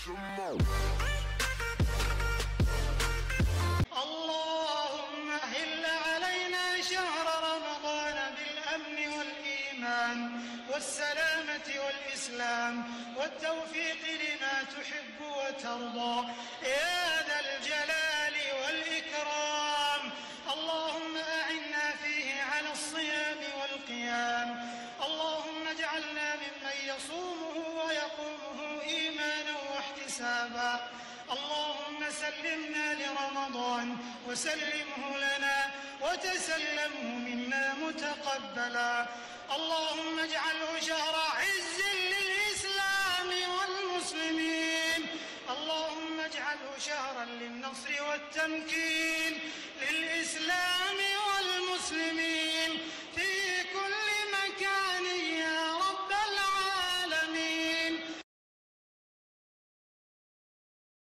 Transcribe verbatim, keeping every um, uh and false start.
اللهم أهل علينا شهر رمضان بالأمن والإيمان والسلامة والإسلام والتوفيق لما تحب وترضى يا ذا الجلال والإكرام. اللهم أعنا فيه على الصيام والقيام. اللهم اجعلنا ممن يصومه ويقومه إيمانا واحتسابا. اللهم سلمنا لرمضان وسلمه لنا وتسلمه منا متقبلا. اللهم اجعله شهر عز للإسلام والمسلمين. اللهم اجعله شهرا للنصر والتمكين